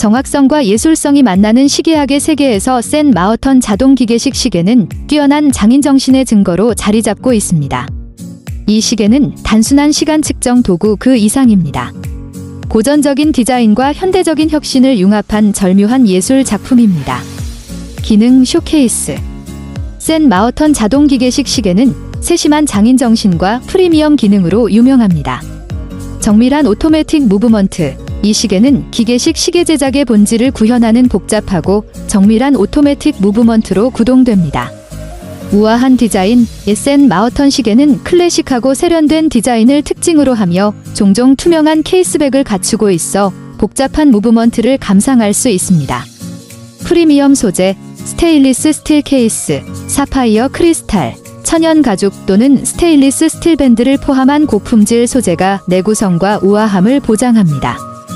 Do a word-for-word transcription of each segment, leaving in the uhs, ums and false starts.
정확성과 예술성이 만나는 시계학의 세계에서 센 마어턴 자동기계식 시계는 뛰어난 장인정신의 증거로 자리 잡고 있습니다. 이 시계는 단순한 시간 측정 도구 그 이상입니다. 고전적인 디자인과 현대적인 혁신을 융합한 절묘한 예술 작품입니다. 기능 쇼케이스. 센 마어턴 자동기계식 시계는 세심한 장인정신과 프리미엄 기능으로 유명합니다. 정밀한 오토매틱 무브먼트. 이 시계는 기계식 시계 제작의 본질을 구현하는 복잡하고 정밀한 오토매틱 무브먼트로 구동됩니다. 우아한 디자인. 센 마어턴 시계는 클래식하고 세련된 디자인을 특징으로 하며 종종 투명한 케이스백을 갖추고 있어 복잡한 무브먼트를 감상할 수 있습니다. 프리미엄 소재. 스테인리스 스틸 케이스, 사파이어 크리스탈, 천연 가죽 또는 스테인리스 스틸 밴드를 포함한 고품질 소재가 내구성과 우아함을 보장합니다.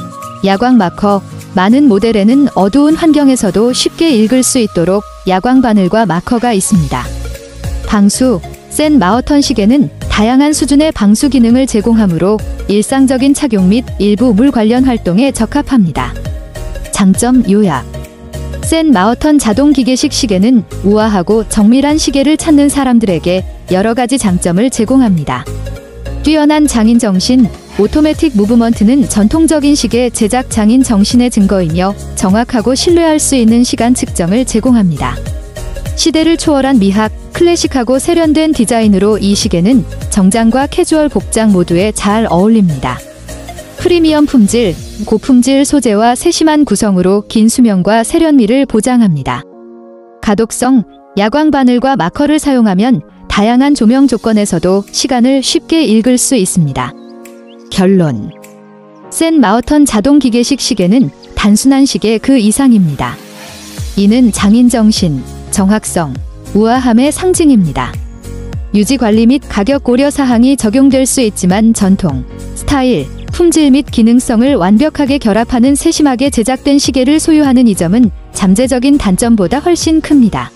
야광 마커. 많은 모델에는 어두운 환경에서도 쉽게 읽을 수 있도록 야광 바늘과 마커가 있습니다. 방수. 센 마어턴 시계는 다양한 수준의 방수 기능을 제공하므로 일상적인 착용 및 일부 물 관련 활동에 적합합니다. 장점 요약. 센 마어턴 자동기계식 시계는 우아하고 정밀한 시계를 찾는 사람들에게 여러 가지 장점을 제공합니다. 뛰어난 장인 정신. 오토매틱 무브먼트는 전통적인 시계 제작 장인 정신의 증거이며 정확하고 신뢰할 수 있는 시간 측정을 제공합니다. 시대를 초월한 미학. 클래식하고 세련된 디자인으로 이 시계는 정장과 캐주얼 복장 모두에 잘 어울립니다. 프리미엄 품질. 고품질 소재와 세심한 구성으로 긴 수명과 세련미를 보장합니다. 가독성. 야광 바늘과 마커를 사용하면 다양한 조명 조건에서도 시간을 쉽게 읽을 수 있습니다. 결론. 센 마어턴 자동기계식 시계는 단순한 시계 그 이상입니다. 이는 장인정신, 정확성, 우아함의 상징입니다. 유지관리 및 가격 고려 사항이 적용될 수 있지만 전통, 스타일, 품질 및 기능성을 완벽하게 결합하는 세심하게 제작된 시계를 소유하는 이 점은 잠재적인 단점보다 훨씬 큽니다.